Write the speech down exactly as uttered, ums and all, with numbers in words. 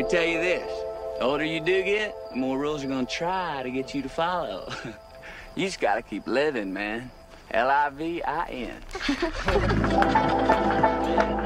tell you this. The older you do get, the more rules are gonna try to get you to follow. You just gotta keep living, man. L I V I N.